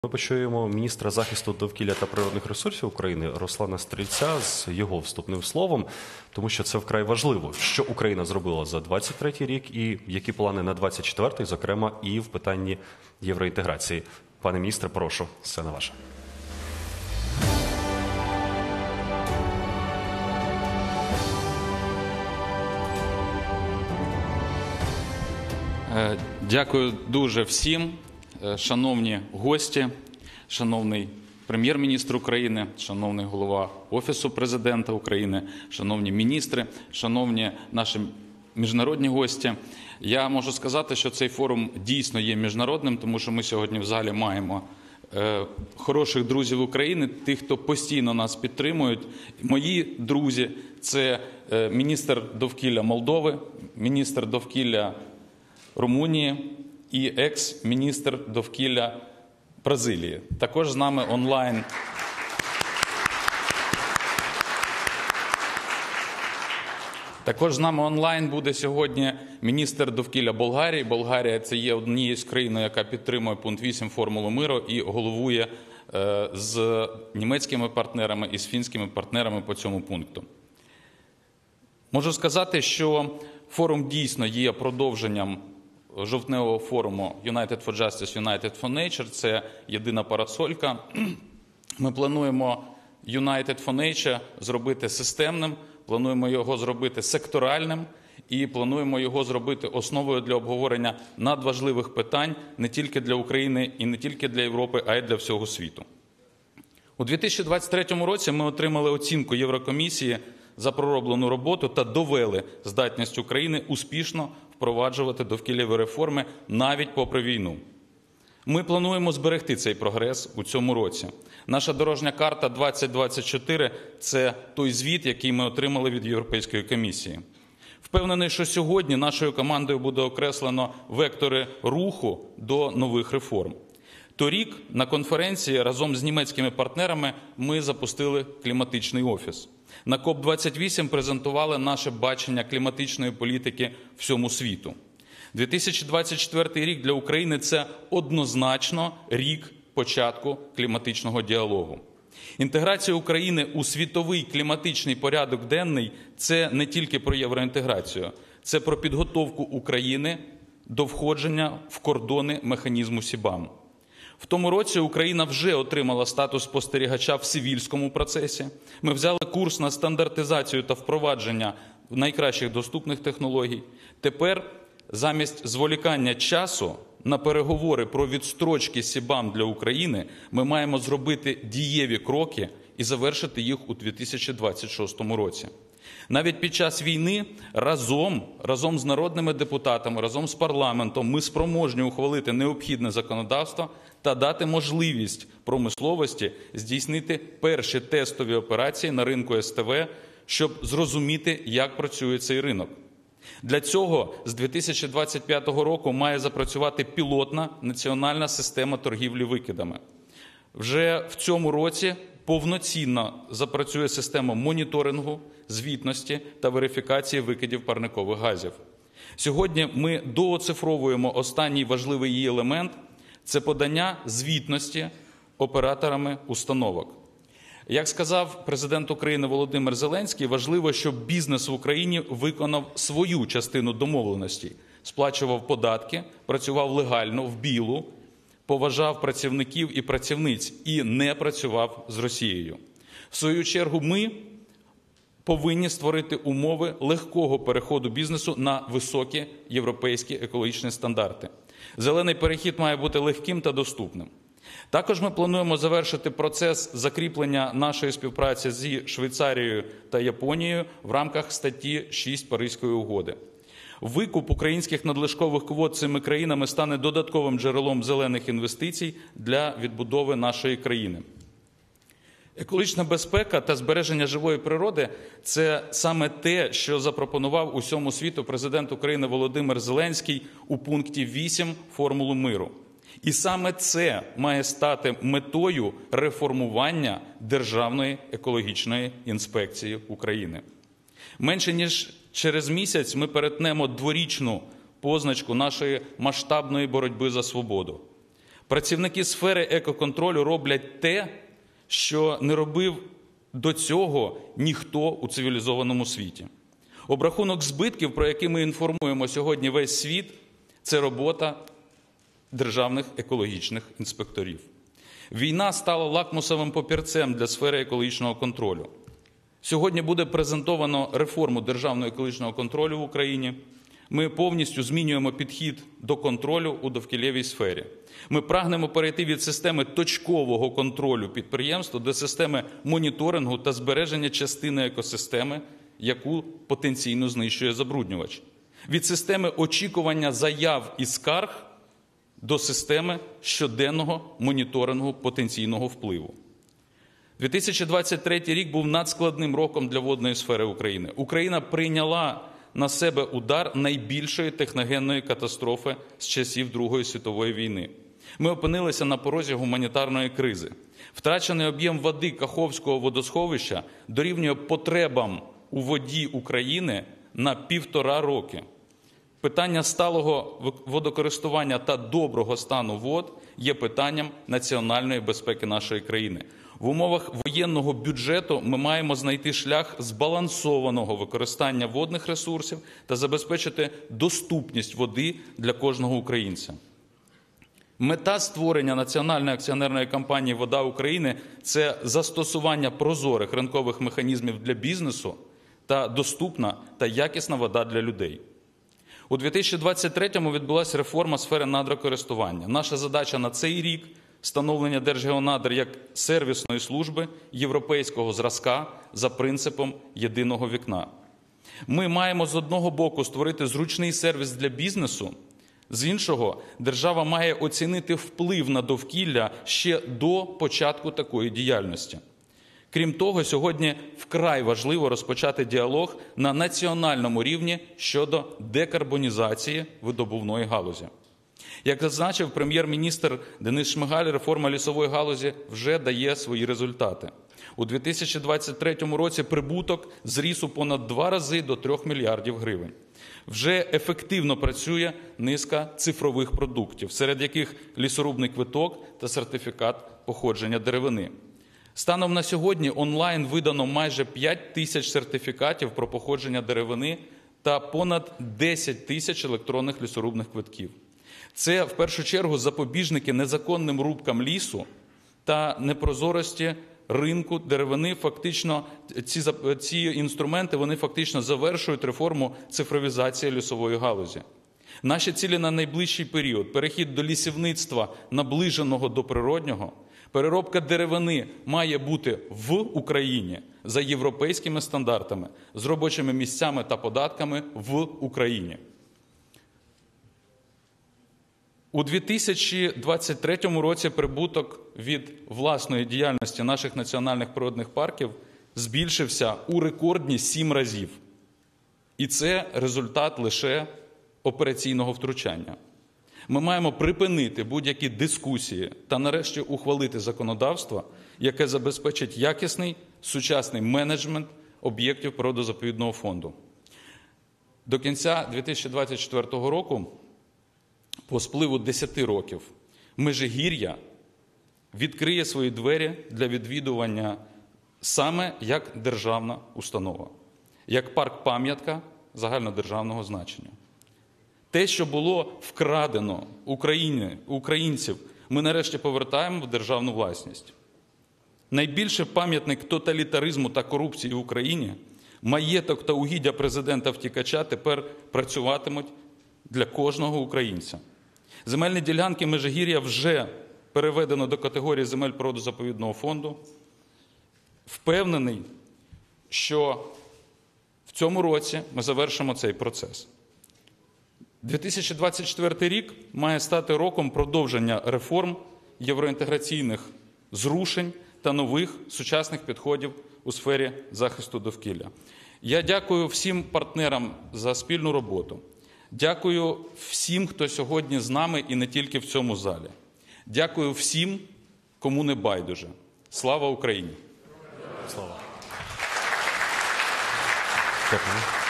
Ми почуємо міністра захисту довкілля та природних ресурсів України Руслана Стрільця з його вступним словом, тому що це вкрай важливо, що Україна зробила за 23-й рік і які плани на 24-й, зокрема і в питанні євроінтеграції. Пане міністре, прошу, сцена ваша. Дякую дуже всім, шановні гості, шановний прем'єр-міністр України, шановний голова Офісу Президента України, шановні міністри, шановні наші міжнародні гості. Я можу сказати, що цей форум дійсно є міжнародним, тому що ми сьогодні в залі маємо хороших друзів України, тих, хто постійно нас підтримують. Мої друзі – це міністр довкілля Молдови, міністр довкілля Румунії і екс-міністр довкілля Бразилії. Також з нами онлайн буде сьогодні міністр довкілля Болгарії. Болгарія – це є однією з країн, яка підтримує пункт 8 формулу миру і головує з німецькими партнерами і з фінськими партнерами по цьому пункту. Можу сказати, що форум дійсно є продовженням жовтневого форуму United for Justice, United for Nature. Це єдина парасолька. Ми плануємо United for Nature зробити системним, плануємо його зробити секторальним і плануємо його зробити основою для обговорення надважливих питань не тільки для України і не тільки для Європи, а й для всього світу. У 2023 році ми отримали оцінку Єврокомісії за пророблену роботу та довели здатність України успішно впроваджувати довкіллєві реформи навіть попри війну. Ми плануємо зберегти цей прогрес у цьому році. Наша дорожня карта 2024 – це той звіт, який ми отримали від Європейської комісії. Впевнений, що сьогодні нашою командою буде окреслено вектори руху до нових реформ. Торік на конференції разом з німецькими партнерами ми запустили кліматичний офіс. На КОП-28 презентували наше бачення кліматичної політики всьому світу. 2024 рік для України – це однозначно рік початку кліматичного діалогу. Інтеграція України у світовий кліматичний порядок денний – це не тільки про євроінтеграцію, це про підготовку України до входження в кордони механізму СІБАМ. В тому році Україна вже отримала статус спостерігача в Севільському процесі. Ми взяли курс на стандартизацію та впровадження найкращих доступних технологій. Тепер замість зволікання часу на переговори про відстрочки СІБАМ для України ми маємо зробити дієві кроки і завершити їх у 2026 році. Навіть під час війни разом з народними депутатами, разом з парламентом ми спроможні ухвалити необхідне законодавство та дати можливість промисловості здійснити перші тестові операції на ринку СТВ, щоб зрозуміти, як працює цей ринок. Для цього з 2025 року має запрацювати пілотна національна система торгівлі викидами. Вже в цьому році повноцінно запрацює система моніторингу, звітності та верифікації викидів парникових газів. Сьогодні ми дооцифровуємо останній важливий її елемент – це подання звітності операторами установок. Як сказав президент України Володимир Зеленський, важливо, щоб бізнес в Україні виконав свою частину домовленостей, сплачував податки, працював легально, в білу, поважав працівників і працівниць і не працював з Росією. В свою чергу ми повинні створити умови легкого переходу бізнесу на високі європейські екологічні стандарти. Зелений перехід має бути легким та доступним. Також ми плануємо завершити процес закріплення нашої співпраці зі Швейцарією та Японією в рамках статті 6 Паризької угоди. Викуп українських надлишкових квот цими країнами стане додатковим джерелом зелених інвестицій для відбудови нашої країни. Екологічна безпека та збереження живої природи – це саме те, що запропонував усьому світу президент України Володимир Зеленський у пункті 8 формули миру. І саме це має стати метою реформування Державної екологічної інспекції України. Менше ніж через місяць ми перетнемо дворічну позначку нашої масштабної боротьби за свободу. Працівники сфери екоконтролю роблять те, що не робив до цього ніхто у цивілізованому світі. Обрахунок збитків, про який ми інформуємо сьогодні весь світ, це робота державних екологічних інспекторів. Війна стала лакмусовим папірцем для сфери екологічного контролю. Сьогодні буде презентовано реформу державного екологічного контролю в Україні. Ми повністю змінюємо підхід до контролю у довкіллєвій сфері. Ми прагнемо перейти від системи точкового контролю підприємства до системи моніторингу та збереження частини екосистеми, яку потенційно знищує забруднювач. Від системи очікування заяв і скарг до системи щоденного моніторингу потенційного впливу. 2023 рік був надскладним роком для водної сфери України. Україна прийняла на себе удар найбільшої техногенної катастрофи з часів Другої світової війни. Ми опинилися на порозі гуманітарної кризи. Втрачений об'єм води Каховського водосховища дорівнює потребам у воді України на 1,5 роки. Питання сталого водокористування та доброго стану вод є питанням національної безпеки нашої країни. В умовах воєнного бюджету ми маємо знайти шлях збалансованого використання водних ресурсів та забезпечити доступність води для кожного українця. Мета створення Національної акціонерної компанії «Вода України» – це застосування прозорих ринкових механізмів для бізнесу та доступна та якісна вода для людей. У 2023-му відбулася реформа сфери надрокористування. Наша задача на цей рік – встановлення Держгеонадр як сервісної служби європейського зразка за принципом єдиного вікна. Ми маємо з одного боку створити зручний сервіс для бізнесу, з іншого держава має оцінити вплив на довкілля ще до початку такої діяльності. Крім того, сьогодні вкрай важливо розпочати діалог на національному рівні щодо декарбонізації видобувної галузі. Як зазначив прем'єр-міністр Денис Шмигаль, реформа лісової галузі вже дає свої результати. У 2023 році прибуток зріс у понад 2 рази до 3 мільярдів гривень. Вже ефективно працює низка цифрових продуктів, серед яких лісорубний квиток та сертифікат походження деревини. Станом на сьогодні онлайн видано майже 5 тисяч сертифікатів про походження деревини та понад 10 тисяч електронних лісорубних квитків. Це, в першу чергу, запобіжники незаконним рубкам лісу та непрозорості ринку деревини. Фактично, ці інструменти вони фактично завершують реформу цифровізації лісової галузі. Наші цілі на найближчий період – перехід до лісівництва, наближеного до природнього. Переробка деревини має бути в Україні за європейськими стандартами, з робочими місцями та податками в Україні. У 2023 році прибуток від власної діяльності наших національних природних парків збільшився у рекордні 7 разів. І це результат лише операційного втручання. Ми маємо припинити будь-які дискусії та нарешті ухвалити законодавство, яке забезпечить якісний сучасний менеджмент об'єктів природозаповідного фонду. До кінця 2024 року, по спливу 10 років, Межигір'я відкриє свої двері для відвідування саме як державна установа, як парк-пам'ятка загальнодержавного значення. Те, що було вкрадено українців, ми нарешті повертаємо в державну власність. Найбільший пам'ятник тоталітаризму та корупції в Україні, маєток та угіддя президента-втікача тепер працюватимуть для кожного українця. Земельні ділянки Межигір'я вже переведено до категорії земель природозаповідного фонду. Впевнений, що в цьому році ми завершимо цей процес. 2024 рік має стати роком продовження реформ, євроінтеграційних зрушень та нових сучасних підходів у сфері захисту довкілля. Я дякую всім партнерам за спільну роботу. Дякую всім, хто сьогодні з нами і не тільки в цьому залі. Дякую всім, кому не байдуже. Слава Україні! Слава! Дякую.